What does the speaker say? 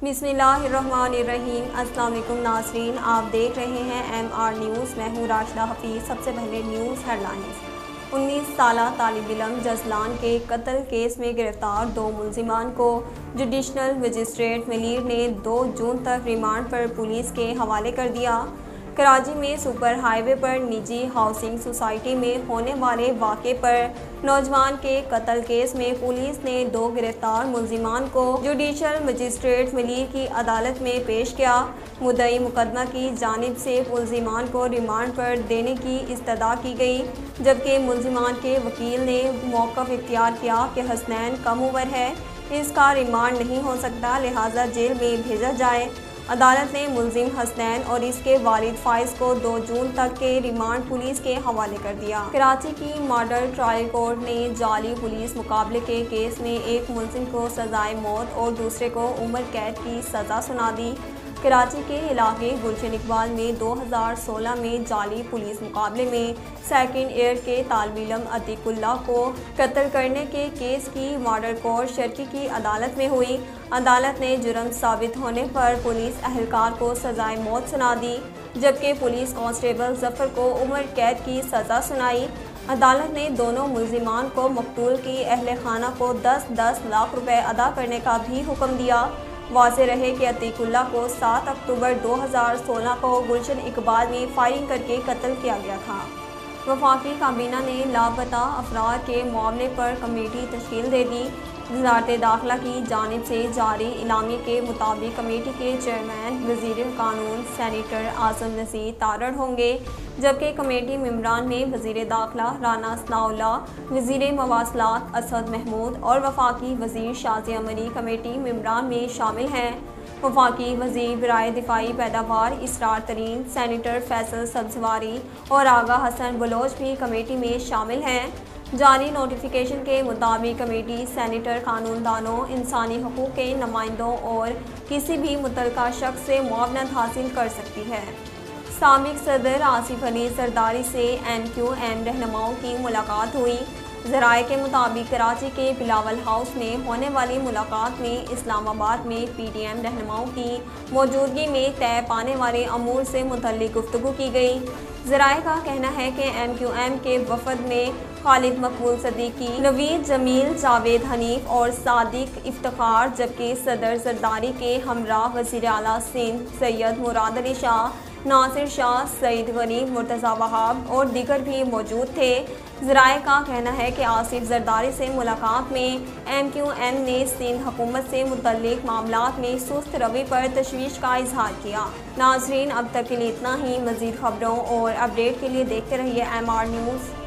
बिस्मिल्लाहिर्रहमानिर्रहीम। अस्सलाम वालेकुम नाज़रीन, आप देख रहे हैं MR न्यूज़। मैं हूँ राशिदा हफीज़। सबसे पहले न्यूज़ हेडलाइंस। 19 साला तालिब इल्म जसलान के कत्ल केस में गिरफ्तार 2 मुलजिमान को जुडिशल मजिस्ट्रेट मलीर ने 2 जून तक रिमांड पर पुलिस के हवाले कर दिया। कराची में सुपर हाईवे पर निजी हाउसिंग सोसाइटी में होने वाले वाक़े पर नौजवान के कत्ल केस में पुलिस ने 2 गिरफ्तार मुलजिमान को जुडिशल मजिस्ट्रेट मलीर की अदालत में पेश किया। मुद्दई मुकदमा की जानिब से मुलजिमान को रिमांड पर देने की इस्तदा की गई, जबकि मुलजिमान के वकील ने मौक़िफ़ इख्तियार किया कि हसनैन कम उम्र है, इसका रिमांड नहीं हो सकता, लिहाजा जेल में भेजा जाए। अदालत ने मुलजिम हसनैन और इसके वालिद फाइज को 2 जून तक के रिमांड पुलिस के हवाले कर दिया। कराची की मॉडल ट्रायल कोर्ट ने जाली पुलिस मुकाबले के केस में एक मुलजिम को सजाए मौत और दूसरे को उम्र कैद की सज़ा सुना दी। कराची के इलाके गुलशन इकबाल में 2016 में जाली पुलिस मुकाबले में सेकंड ईयर के तालिब इल्म अतीकुल्लाह को कत्ल करने के केस की मॉडल कोर्ट शर्की की अदालत में हुई। अदालत ने जुर्म साबित होने पर पुलिस अहलकार को सजाए मौत सुना दी, जबकि पुलिस कांस्टेबल जफर को उम्र कैद की सज़ा सुनाई। अदालत ने दोनों मुलजिमान को मकतूल की अहल खाना को 10-10 लाख रुपए अदा करने का भी हुक्म दिया। वाज़ेह रहे कि अतीकुल्लाह को 7 अक्टूबर 2016 को गुलशन इकबाल में फायरिंग करके कत्ल किया गया था। वफाकी काबीना ने लापता अफराद के मामले पर कमेटी तश्कील दे दी। वज़ारत दाखिला की जानिब से जारी इलामी के मुताबिक कमेटी के चेयरमैन वज़ीर कानून सेनेटर आज़म नज़ीर तारड़ होंगे, जबकि कमेटी मेंबरान में वज़ीर दाखिला राना सनाउल्लाह, वज़ीर मवासलात असद महमूद और वफाकी वज़ीर शाज़िया मरी कमेटी मेंबरान में शामिल हैं। वफाकी वज़ीर बराए दिफाई पैदावार इसरार तरीन सेनेटर फैसल सब्ज़वारी और आगा हसन बलोच भी कमेटी में शामिल हैं। जारी नोटिफिकेशन के मुताबिक कमेटी सेनेटर कानूनदानों, इंसानी हकूक़ के नुमाइंदों और किसी भी मुतल्लिका शख्स से मुआवनत हासिल कर सकती है। साबिक़ सदर आसिफ अली जरदारी से MQM रहनुमाओं की मुलाकात हुई। ज़राए के मुताबिक कराची के बिलावल हाउस में होने वाली मुलाकात में इस्लामाबाद में PDM रहनुमाओं की मौजूदगी में तय पाने वाले अमूर से मुतल्लिक़ गुफ्तगू की गई। ज़राए का कहना है कि MQM के वफ़द में खालिद मकबूल सदीकी, नवीद जमील, जावेद हनीफ और सादिक इफ्तिखार, जबकि सदर जरदारी के हमरा वज़ीर आला सिंध सैयद मुराद अली शाह, नासिर शाह, सईद गनी, मुर्तज़ा वहाब और दीगर भी मौजूद थे। ज़राए का कहना है कि आसिफ जरदारी से मुलाकात में MQM ने सिंध हुकूमत से मुतल्लिक़ मामलात में सुस्त रवै पर तशवीश का इजहार किया। नाज़रीन, अब तक के लिए इतना ही। मज़ीद खबरों और अपडेट के लिए देखते रहिए MR न्यूज़।